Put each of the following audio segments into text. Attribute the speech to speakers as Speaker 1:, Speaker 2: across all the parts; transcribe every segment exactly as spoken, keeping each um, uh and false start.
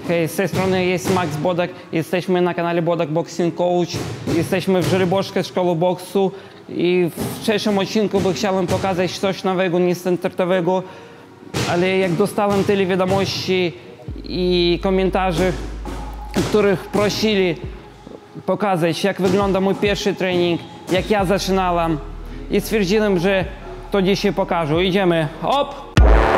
Speaker 1: Hej, z tej strony jest Max Bodak, jesteśmy na kanale Bodak Boxing Coach, jesteśmy w Żoliborskiej Szkole Boksu i w dzisiejszym odcinku by chciałem pokazać coś nowego, niestandardowego, ale jak dostałem tyle wiadomości i komentarzy, w których prosili pokazać, jak wygląda mój pierwszy trening, jak ja zaczynałem, i stwierdziłem, że to dzisiaj pokażę. Idziemy, hop!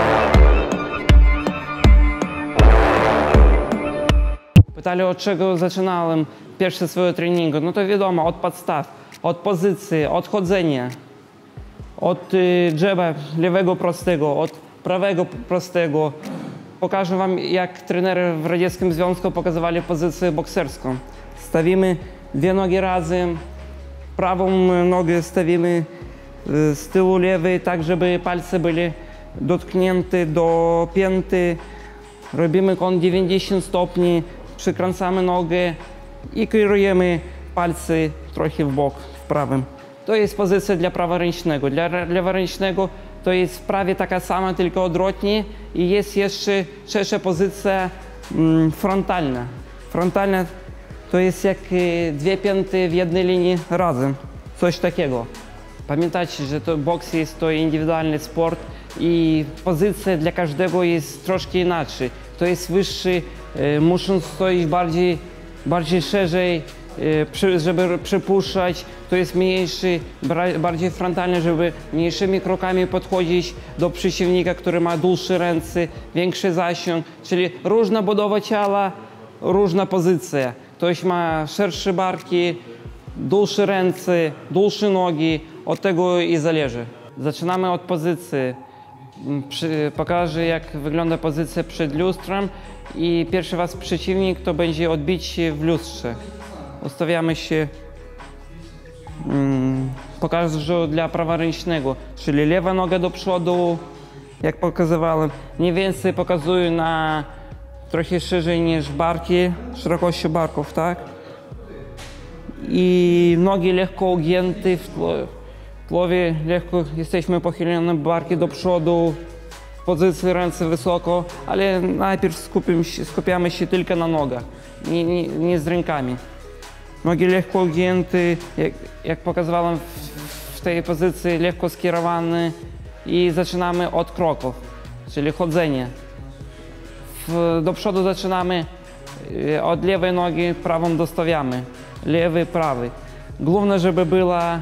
Speaker 1: Pytali, od czego zaczynałem pierwsze swoje treningi. No to wiadomo, od podstaw, od pozycji, od chodzenia, od y, dżeba lewego prostego, od prawego prostego. Pokażę wam, jak trenerzy w Radzieckim Związku pokazywali pozycję bokserską. Stawimy dwie nogi razem, prawą nogę stawimy y, z tyłu lewej, tak żeby palce były dotknięte do pięty. Robimy kąt dziewięćdziesiąt stopni. Przykręcamy nogę i kierujemy palce trochę w bok, w prawym. To jest pozycja dla praworęcznego. Dla leworęcznego to jest prawie taka sama, tylko odwrotnie. I jest jeszcze trzecia pozycja mm, frontalna. Frontalna to jest jak dwie pięty w jednej linii razem. Coś takiego. Pamiętajcie, że to boks jest to indywidualny sport i pozycja dla każdego jest troszkę inaczej. To jest wyższy, e, muszą stoić bardziej, bardziej szerzej, e, przy, żeby przypuszczać. To jest mniejszy, bardziej frontalny, żeby mniejszymi krokami podchodzić do przeciwnika, który ma dłuższe ręce, większy zasięg. Czyli różna budowa ciała, różna pozycja. Ktoś ma szersze barki, dłuższe ręce, dłuższe nogi. Od tego i zależy. Zaczynamy od pozycji. Przy, pokażę, jak wygląda pozycja przed lustrem i pierwszy was przeciwnik to będzie odbicie w lustrze. Ustawiamy się, um, pokażę dla praworęcznego, czyli lewa noga do przodu, jak pokazywałem. Mniej więcej pokazuję na trochę szerzej niż barki, szerokości barków, tak? I nogi lekko ugięte w tle. W głowie lekko jesteśmy pochylone, barki do przodu, w pozycji ręce wysoko, ale najpierw skupiamy się, skupiamy się tylko na nogach, nie, nie, nie z rękami. Nogi lekko ugięte, jak, jak pokazywałem w, w tej pozycji, lekko skierowane i zaczynamy od kroków, czyli chodzenie. W, do przodu zaczynamy od lewej nogi, prawą dostawiamy, lewy, prawy. Główne, żeby była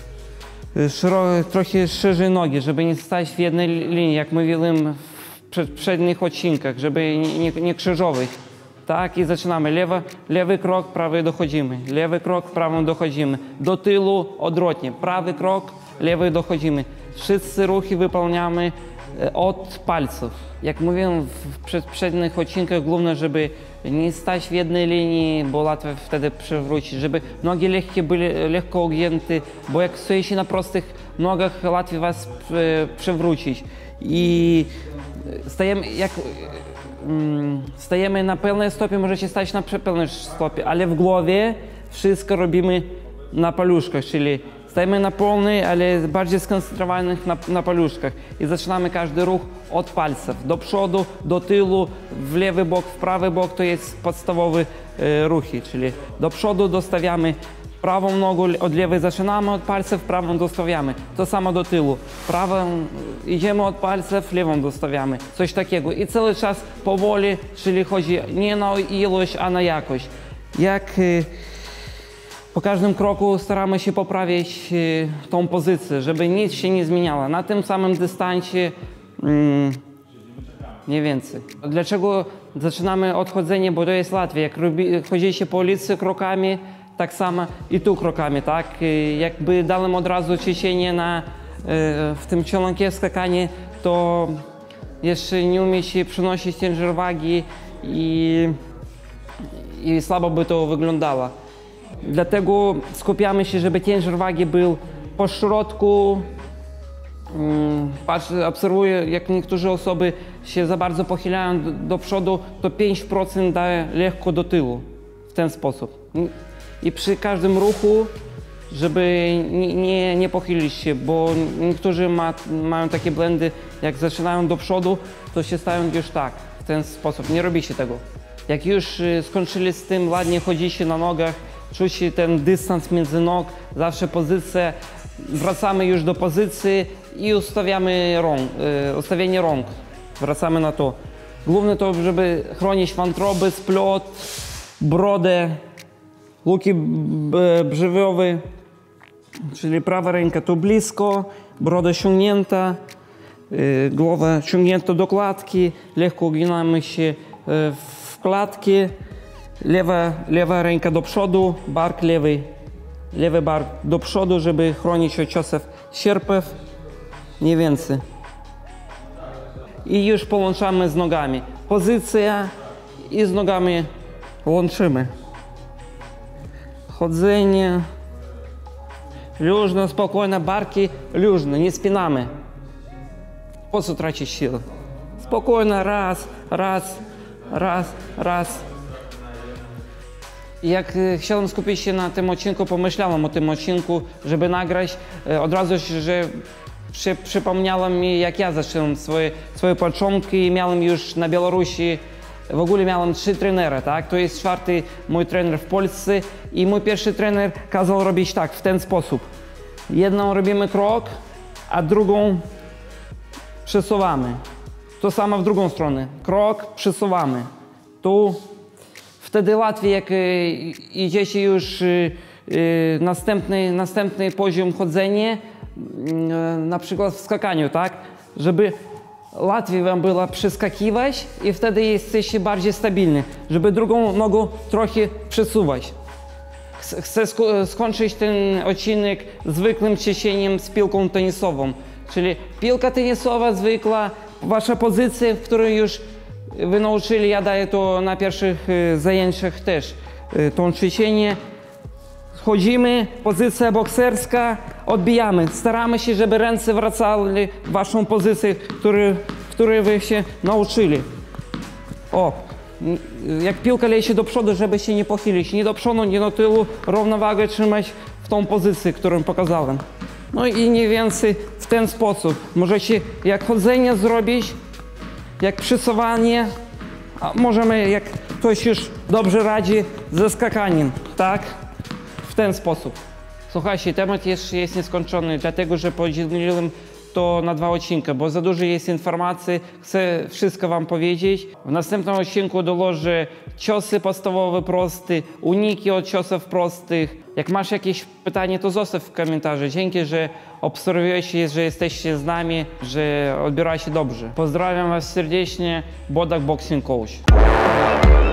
Speaker 1: trochę szerzej nogi, żeby nie stać w jednej linii, jak mówiłem w przednich odcinkach, żeby nie, nie krzyżować. Tak, i zaczynamy. Lewy, lewy krok, prawy dochodzimy. Lewy krok, prawą dochodzimy. Do tyłu odwrotnie. Prawy krok, lewy dochodzimy. Wszyscy ruchy wypełniamy od palców. Jak mówiłem w przednich odcinkach, główne, żeby nie stać w jednej linii, bo łatwo wtedy przewrócić, żeby nogi lekkie były lekko ugięte, bo jak stoicie na prostych nogach, łatwiej was przewrócić. I stajemy, jak um, stajemy na pełnej stopie, możecie stać na pełnej stopie, ale w głowie wszystko robimy na paluszkach, czyli stajemy na pełnej, ale bardziej skoncentrowanych na, na paluszkach. I zaczynamy każdy ruch od palców. Do przodu, do tyłu, w lewy bok, w prawy bok, to jest podstawowe e, ruchy. Czyli do przodu dostawiamy prawą nogę, od lewej zaczynamy od palców, prawą dostawiamy. To samo do tyłu. Prawą idziemy od palców, lewą dostawiamy. Coś takiego. I cały czas powoli, czyli chodzi nie na ilość, a na jakość. Jak e, po każdym kroku staramy się poprawić e, tą pozycję, żeby nic się nie zmieniało. Na tym samym dystansie mm, nie więcej. Dlaczego zaczynamy od chodzenia? Bo to jest łatwiej. Jak robi, chodzicie po ulicy krokami, tak samo i tu krokami, tak? E, jakby dałem od razu ćwiczenie na, e, w tym ciągłym skakanie, to jeszcze nie umiecie przynosić ciężar wagi i, i słabo by to wyglądało. Dlatego skupiamy się, żeby ciężar wagi był po środku. Patrz, obserwuję, jak niektóre osoby się za bardzo pochylają do, do przodu, to pięć procent daje lekko do tyłu w ten sposób. I przy każdym ruchu, żeby nie, nie, nie pochylić się, bo niektórzy ma, mają takie błędy, jak zaczynają do przodu, to się stają już tak, w ten sposób. Nie robicie tego. Jak już y, skończyli z tym, ładnie chodzicie na nogach, czucie ten dystans między nóg, zawsze pozycja, wracamy już do pozycji i ustawiamy rąk, y, ustawienie rąk, wracamy na to. Główne to, żeby chronić wątroby, splot, brodę, łuki brzewiowe, czyli prawa ręka tu blisko, broda ściągnięta, y, głowa ściągnięta do klatki, lekko uginamy się y, w klatki, lewa, lewa ręka do przodu, bark lewy, lewy bark do przodu, żeby chronić od ciosów sierpów, nie więcej. I już połączamy z nogami. Pozycja i z nogami łączymy. Chodzenie. Luźno, spokojnie, barki luźno, nie spinamy. Po co tracić siłę? Spokojnie, raz, raz, raz, raz. Jak chciałem skupić się na tym odcinku, pomyślałem o tym odcinku, żeby nagrać. Od razu, że przy, przypomniałem mi, jak ja zacząłem swoje, swoje początki. Miałem już na Białorusi, w ogóle miałem trzy trenera, tak? To jest czwarty mój trener w Polsce i mój pierwszy trener kazał robić tak, w ten sposób. Jedną robimy krok, a drugą przesuwamy. To samo w drugą stronę. Krok, przesuwamy. Tu. Wtedy łatwiej, jak y, idziecie już y, y, następny, następny poziom chodzenia, y, na przykład w skakaniu, tak? Żeby łatwiej wam było przeskakiwać i wtedy jesteście bardziej stabilni, żeby drugą nogą trochę przesuwać. Chcę sk skończyć ten odcinek zwykłym ćwiczeniem z piłką tenisową, czyli piłka tenisowa zwykła, wasza pozycja, w której już wy nauczyli, ja daję to na pierwszych y, zajęciach też, y, to ćwiczenie. Chodzimy, pozycja bokserska, odbijamy. Staramy się, żeby ręce wracały w waszą pozycję, który, której wy się nauczyli. O, jak piłka leci do przodu, żeby się nie pochylić, nie do przodu, nie do tyłu, równowagę trzymać w tą pozycję, którą pokazałem. No i mniej więcej w ten sposób. Możecie jak chodzenie zrobić, jak przesuwanie, a możemy, jak ktoś już dobrze radzi, ze skakaniem, tak? W ten sposób. Słuchajcie, temat jeszcze jest nieskończony, dlatego że podzieliłem to na dwa odcinki, bo za dużo jest informacji, chcę wszystko wam powiedzieć. W następnym odcinku dołożę ciosy podstawowe, proste, uniki od ciosów prostych. Jak masz jakieś pytanie, to zostaw w komentarzu. Dzięki, że obserwujecie, że jesteście z nami, że odbieracie dobrze. Pozdrawiam was serdecznie, Bodak Boxing Coach.